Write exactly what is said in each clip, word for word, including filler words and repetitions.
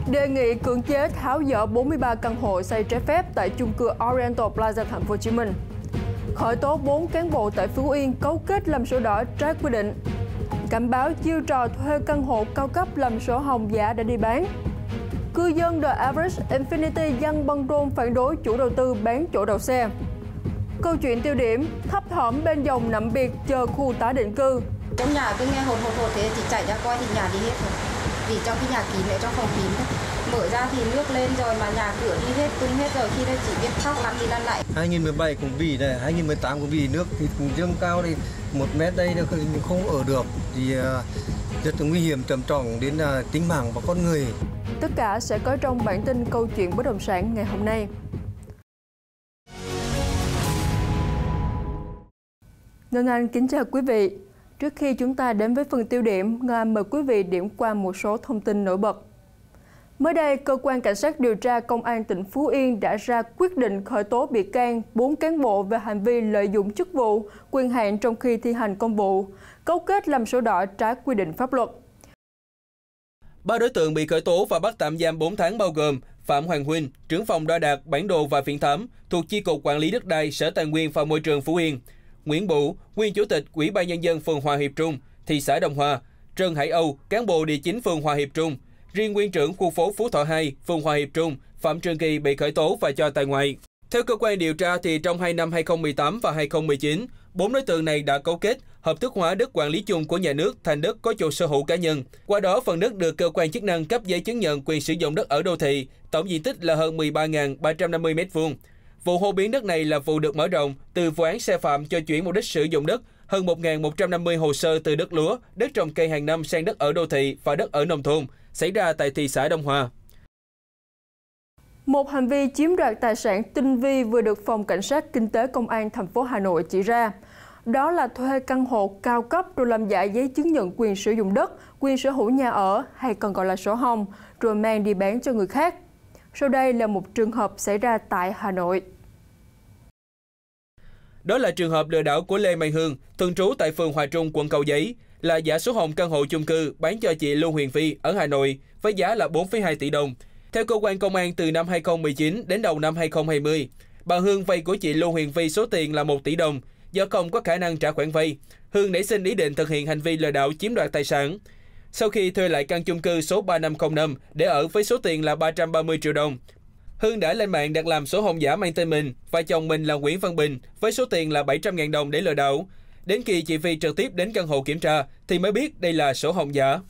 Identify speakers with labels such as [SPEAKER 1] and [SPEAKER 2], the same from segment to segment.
[SPEAKER 1] Đề nghị cưỡng chế tháo dỡ bốn mươi ba căn hộ xây trái phép tại chung cư Oriental Plaza Thành phố Hồ Chí Minh. Khởi tố bốn cán bộ tại Phú Yên cấu kết làm sổ đỏ trái quy định. Cảnh báo chiêu trò thuê căn hộ cao cấp làm sổ hồng giả để đi bán. Cư dân The Everest Infinity dăng băng rôn phản đối chủ đầu tư bán chỗ đậu xe. Câu chuyện tiêu điểm, thấp thỏm bên dòng nằm biệt chờ khu tái định cư.
[SPEAKER 2] Trong nhà cứ nghe hột hột hột thế thì chạy ra coi thì nhà đi hết rồi. Vì trong cái nhà kín, ở trong phòng kín thôi. Mở ra thì nước lên rồi mà nhà cửa đi hết, tung hết rồi, khi đây chỉ biết khóc lăn đi lăn lại.
[SPEAKER 3] hai nghìn mười bảy cũng vì này, hai nghìn mười tám cũng vì nước thì cũng dâng cao thì một mét đây nó không ở được thì rất là nguy hiểm trầm trọng đến tính mạng và con người.
[SPEAKER 1] Tất cả sẽ có trong bản tin câu chuyện bất động sản ngày hôm nay. Ngân Anh kính chào quý vị. Trước khi chúng ta đến với phần tiêu điểm, Ngân Anh mời quý vị điểm qua một số thông tin nổi bật. Mới đây, Cơ quan Cảnh sát điều tra Công an tỉnh Phú Yên đã ra quyết định khởi tố bị can bốn cán bộ về hành vi lợi dụng chức vụ, quyền hạn trong khi thi hành công vụ, cấu kết làm sổ đỏ trái quy định pháp luật.
[SPEAKER 4] Ba đối tượng bị khởi tố và bắt tạm giam bốn tháng bao gồm Phạm Hoàng Huynh, trưởng phòng đo đạc, bản đồ và viễn thám thuộc Chi cục Quản lý đất đai, Sở Tài nguyên và Môi trường Phú Yên; Nguyễn Bửu, nguyên chủ tịch Ủy ban nhân dân phường Hòa Hiệp Trung, thị xã Đông Hòa; Trần Hải Âu, cán bộ địa chính phường Hòa Hiệp Trung. Riêng nguyên trưởng khu phố Phú Thọ hai, phường Hòa Hiệp Trung, Phạm Trường Kỳ bị khởi tố và cho tại ngoại. Theo cơ quan điều tra thì trong hai năm hai nghìn không trăm mười tám và hai nghìn không trăm mười chín, bốn đối tượng này đã cấu kết hợp thức hóa đất quản lý chung của nhà nước thành đất có chủ sở hữu cá nhân. Qua đó, phần đất được cơ quan chức năng cấp giấy chứng nhận quyền sử dụng đất ở đô thị, tổng diện tích là hơn mười ba nghìn ba trăm năm mươi mét vuông. Vụ hô biến đất này là vụ được mở rộng từ vụ án sai phạm cho chuyển mục đích sử dụng đất hơn một nghìn một trăm năm mươi hồ sơ từ đất lúa, đất trồng cây hàng năm sang đất ở đô thị và đất ở nông thôn, xảy ra tại thị xã Đông Hòa.
[SPEAKER 1] Một hành vi chiếm đoạt tài sản tinh vi vừa được Phòng Cảnh sát Kinh tế Công an thành phố Hà Nội chỉ ra. Đó là thuê căn hộ cao cấp rồi làm giả giấy chứng nhận quyền sử dụng đất, quyền sở hữu nhà ở hay còn gọi là sổ hồng, rồi mang đi bán cho người khác. Sau đây là một trường hợp xảy ra tại Hà Nội.
[SPEAKER 4] Đó là trường hợp lừa đảo của Lê Mai Hương, thường trú tại phường Hòa Trung, quận Cầu Giấy, là giả sổ hồng căn hộ chung cư bán cho chị Lưu Huyền Phi ở Hà Nội với giá là bốn phẩy hai tỷ đồng. Theo cơ quan công an, từ năm hai nghìn không trăm mười chín đến đầu năm hai nghìn không trăm hai mươi, bà Hương vay của chị Lưu Huyền Phi số tiền là một tỷ đồng. Do không có khả năng trả khoản vay, Hương nảy sinh ý định thực hiện hành vi lừa đảo chiếm đoạt tài sản. Sau khi thuê lại căn chung cư số ba năm không năm để ở với số tiền là ba trăm ba mươi triệu đồng, Hương đã lên mạng đặt làm sổ hồng giả mang tên mình và chồng mình là Nguyễn Văn Bình với số tiền là bảy trăm nghìn đồng để lừa đảo. Đến khi chị Phi trực tiếp đến căn hộ kiểm tra thì mới biết đây là sổ hồng giả.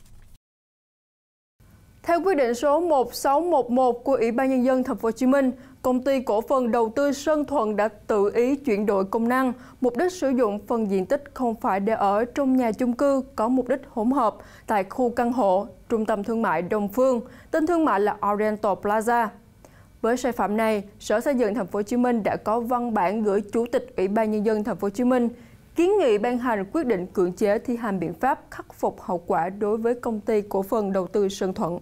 [SPEAKER 1] Theo quyết định số một nghìn sáu trăm mười một của Ủy ban nhân dân Thành phố Hồ Chí Minh, Công ty Cổ phần Đầu tư Sơn Thuận đã tự ý chuyển đổi công năng, mục đích sử dụng phần diện tích không phải để ở trong nhà chung cư có mục đích hỗn hợp tại khu căn hộ Trung tâm Thương mại Đông Phương, tên thương mại là Oriental Plaza. Với sai phạm này, Sở Xây dựng Thành phố Hồ Chí Minh đã có văn bản gửi Chủ tịch Ủy ban nhân dân Thành phố Hồ Chí Minh kiến nghị ban hành quyết định cưỡng chế thi hành biện pháp khắc phục hậu quả đối với Công ty Cổ phần Đầu tư Sơn Thuận.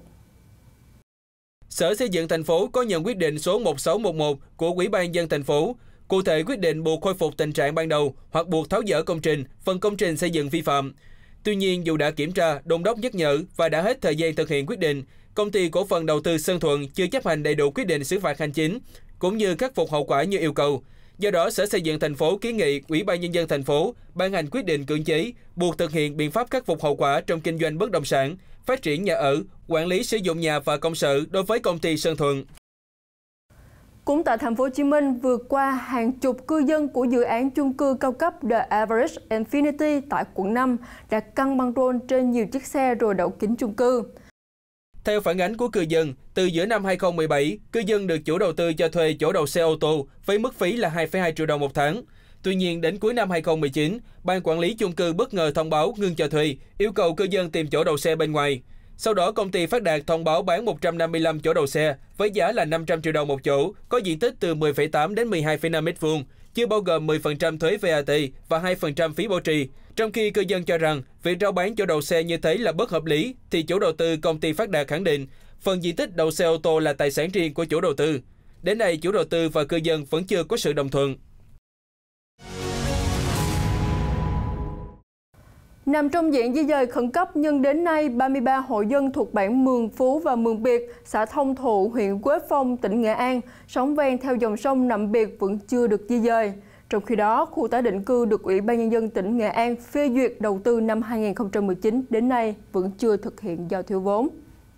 [SPEAKER 4] Sở Xây dựng thành phố có nhận quyết định số một nghìn sáu trăm mười một của Ủy ban nhân dân thành phố. Cụ thể, quyết định buộc khôi phục tình trạng ban đầu hoặc buộc tháo dỡ công trình, phần công trình xây dựng vi phạm. Tuy nhiên, dù đã kiểm tra, đôn đốc nhắc nhở và đã hết thời gian thực hiện quyết định, Công ty Cổ phần Đầu tư Sơn Thuận chưa chấp hành đầy đủ quyết định xử phạt hành chính cũng như khắc phục hậu quả như yêu cầu. Do đó, Sở Xây dựng thành phố kiến nghị Ủy ban nhân dân thành phố ban hành quyết định cưỡng chế buộc thực hiện biện pháp khắc phục hậu quả trong kinh doanh bất động sản, phát triển nhà ở, quản lý sử dụng nhà và công sở đối với công ty Sơn Thuận.
[SPEAKER 1] Cũng tại Thành phố Hồ Chí Minh, vừa qua hàng chục cư dân của dự án chung cư cao cấp The Everest Infinity tại quận năm đã căng băng rôn trên nhiều chiếc xe rồi đậu kính chung cư.
[SPEAKER 4] Theo phản ánh của cư dân, từ giữa năm hai nghìn không trăm mười bảy, cư dân được chủ đầu tư cho thuê chỗ đậu xe ô tô với mức phí là hai phẩy hai triệu đồng một tháng. Tuy nhiên, đến cuối năm hai nghìn không trăm mười chín, ban quản lý chung cư bất ngờ thông báo ngưng cho thuê, yêu cầu cư dân tìm chỗ đậu xe bên ngoài. Sau đó, công ty Phát Đạt thông báo bán một trăm năm mươi lăm chỗ đậu xe với giá là năm trăm triệu đồng một chỗ, có diện tích từ mười phẩy tám đến mười hai phẩy năm mét vuông, chưa bao gồm mười phần trăm thuế vê a tê và hai phần trăm phí bảo trì. Trong khi cư dân cho rằng việc rao bán chỗ đậu xe như thế là bất hợp lý, thì chủ đầu tư công ty Phát Đạt khẳng định phần diện tích đậu xe ô tô là tài sản riêng của chủ đầu tư. Đến nay, chủ đầu tư và cư dân vẫn chưa có sự đồng thuận.
[SPEAKER 1] Nằm trong diện di dời khẩn cấp nhưng đến nay ba mươi ba hộ dân thuộc bản Mường Phú và Mường Biệt, xã Thông Thụ, huyện Quế Phong, tỉnh Nghệ An, sống ven theo dòng sông Nậm Biệt vẫn chưa được di dời. Trong khi đó, khu tái định cư được Ủy ban Nhân dân tỉnh Nghệ An phê duyệt đầu tư năm hai nghìn không trăm mười chín đến nay vẫn chưa thực hiện do thiếu vốn.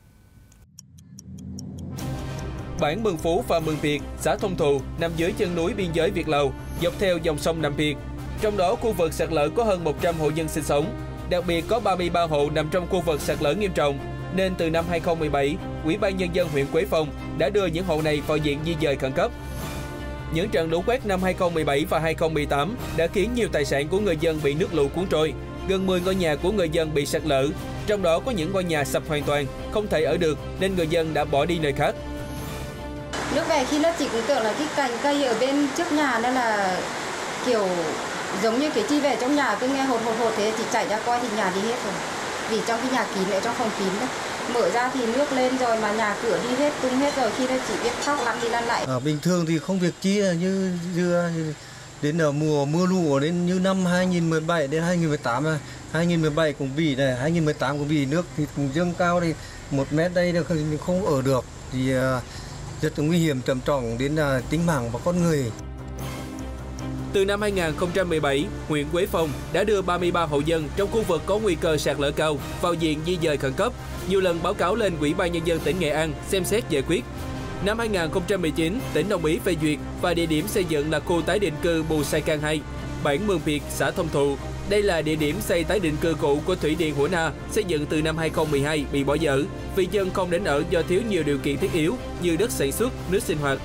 [SPEAKER 4] Bản Mường Phú và Mường Biệt, xã Thông Thụ nằm dưới chân núi biên giới Việt Lào, dọc theo dòng sông Nậm Biệt. Trong đó, khu vực sạt lở có hơn một trăm hộ dân sinh sống. Đặc biệt có ba mươi ba hộ nằm trong khu vực sạt lở nghiêm trọng, nên từ năm hai nghìn không trăm mười bảy, Ủy ban Nhân dân huyện Quế Phong đã đưa những hộ này vào diện di dời khẩn cấp. Những trận lũ quét năm hai nghìn không trăm mười bảy và hai nghìn không trăm mười tám đã khiến nhiều tài sản của người dân bị nước lũ cuốn trôi. Gần mười ngôi nhà của người dân bị sạt lở, trong đó có những ngôi nhà sập hoàn toàn, không thể ở được nên người dân đã bỏ đi nơi khác.
[SPEAKER 2] Nước về khi nó chỉ cũng tưởng là cái cành cây ở bên trước nhà nên là kiểu giống như cái chi về trong nhà cứ nghe hột hột hột thế thì chạy ra coi thì nhà đi hết rồi. Vì trong cái nhà kín ở trong phòng kín đấy. Mở ra thì nước lên rồi mà nhà cửa đi hết, tung hết rồi, khi nó chỉ biết khóc lăn đi lăn lại.
[SPEAKER 3] À, bình thường thì không việc chi như, như đến ở mùa mưa lũ đến như năm hai nghìn không trăm mười bảy đến hai nghìn không trăm mười tám, hai nghìn không trăm mười bảy cũng bị này, hai nghìn không trăm mười tám cũng bị nước thì cũng dâng cao thì một mét đây là không ở được thì rất nguy hiểm trầm trọng đến tính mạng và con người.
[SPEAKER 4] Từ năm hai nghìn không trăm mười bảy, huyện Quế Phong đã đưa ba mươi ba hộ dân trong khu vực có nguy cơ sạt lở cao vào diện di dời khẩn cấp, nhiều lần báo cáo lên Ủy ban Nhân dân tỉnh Nghệ An xem xét giải quyết. Năm hai nghìn không trăm mười chín, tỉnh đồng ý phê duyệt và địa điểm xây dựng là khu tái định cư Bù Sai Can hai, bản Mường Biệt, xã Thông Thụ. Đây là địa điểm xây tái định cư cũ của Thủy điện Hủa Na, xây dựng từ năm hai nghìn không trăm mười hai bị bỏ dở vì dân không đến ở do thiếu nhiều điều kiện thiết yếu như đất sản xuất, nước sinh hoạt.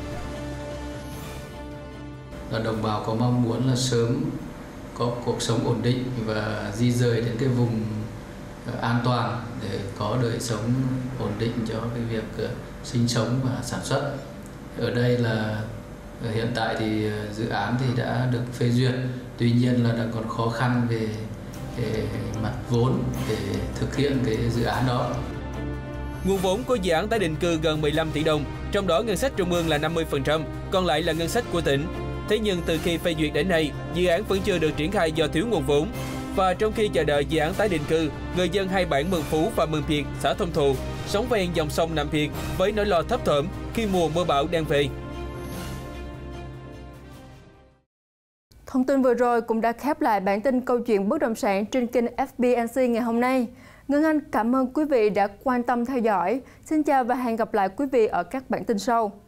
[SPEAKER 5] Đồng bào có mong muốn là sớm có cuộc sống ổn định và di dời đến cái vùng an toàn để có đời sống ổn định cho cái việc sinh sống và sản xuất. Ở đây là hiện tại thì dự án thì đã được phê duyệt, tuy nhiên là đang còn khó khăn về, về mặt vốn để thực hiện cái dự án đó.
[SPEAKER 4] Nguồn vốn của dự án tái định cư gần mười lăm tỷ đồng, trong đó ngân sách trung ương là năm mươi phần trăm, còn lại là ngân sách của tỉnh. Thế nhưng từ khi phê duyệt đến nay, dự án vẫn chưa được triển khai do thiếu nguồn vốn. Và trong khi chờ đợi dự án tái định cư, người dân hai bản Mường Phú và Mường Biệt, xã Thông Thụ, sống ven dòng sông Nậm Biệt với nỗi lo thấp thởm khi mùa mưa bão đang về.
[SPEAKER 1] Thông tin vừa rồi cũng đã khép lại bản tin câu chuyện bất động sản trên kênh ép bê en xê ngày hôm nay. Ngân Anh cảm ơn quý vị đã quan tâm theo dõi. Xin chào và hẹn gặp lại quý vị ở các bản tin sau.